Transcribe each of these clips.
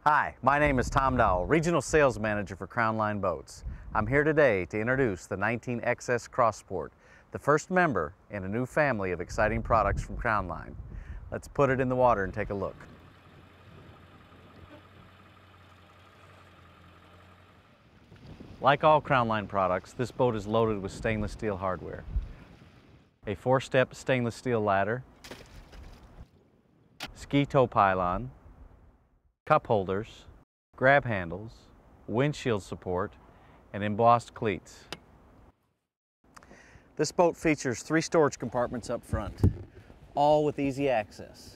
Hi, my name is Tom Dowell, Regional Sales Manager for Crown Line Boats. I'm here today to introduce the 19XS Crossport, the first member in a new family of exciting products from Crown Line. Let's put it in the water and take a look. Like all Crown Line products, this boat is loaded with stainless steel hardware. A 4-step stainless steel ladder, ski tow pylon, cup holders, grab handles, windshield support, and embossed cleats. This boat features 3 storage compartments up front, all with easy access.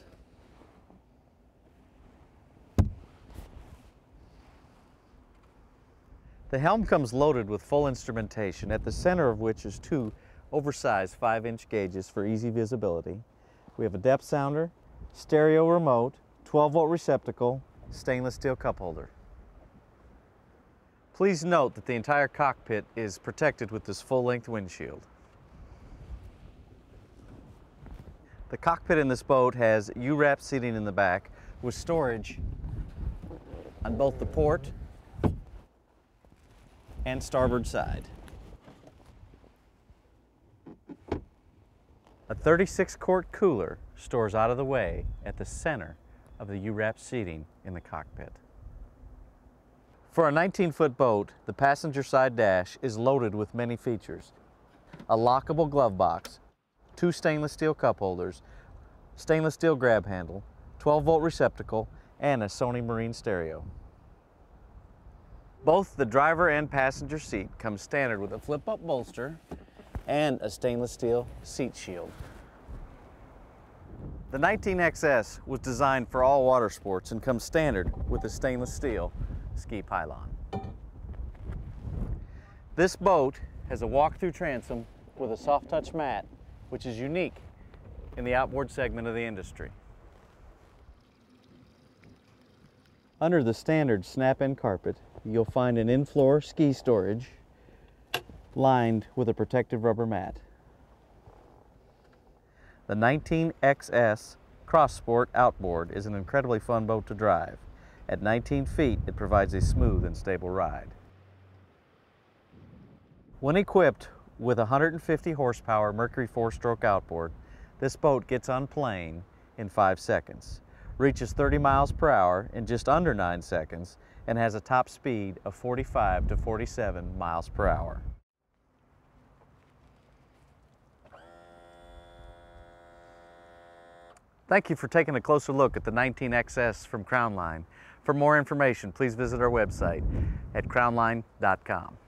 The helm comes loaded with full instrumentation, at the center of which is 2 oversized 5-inch gauges for easy visibility. We have a depth sounder, stereo remote, 12-volt receptacle, stainless steel cup holder. Please note that the entire cockpit is protected with this full-length windshield. The cockpit in this boat has U-wrap seating in the back with storage on both the port and starboard side. A 36-quart cooler stores out of the way at the center of the U-wrap seating in the cockpit. For a 19-foot boat, the passenger side dash is loaded with many features. A lockable glove box, 2 stainless steel cup holders, stainless steel grab handle, 12-volt receptacle, and a Sony Marine stereo. Both the driver and passenger seat come standard with a flip-up bolster and a stainless steel seat shield. The 19XS was designed for all water sports and comes standard with a stainless steel ski pylon. This boat has a walk-through transom with a soft touch mat, which is unique in the outboard segment of the industry. Under the standard snap-in carpet, you'll find an in-floor ski storage lined with a protective rubber mat. The 19XS Crossport outboard is an incredibly fun boat to drive. At 19 feet, it provides a smooth and stable ride. When equipped with a 150 horsepower Mercury 4-stroke outboard, this boat gets on plane in 5 seconds, reaches 30 miles per hour in just under 9 seconds, and has a top speed of 45 to 47 miles per hour. Thank you for taking a closer look at the 19XS from Crown Line. For more information, please visit our website at crownline.com.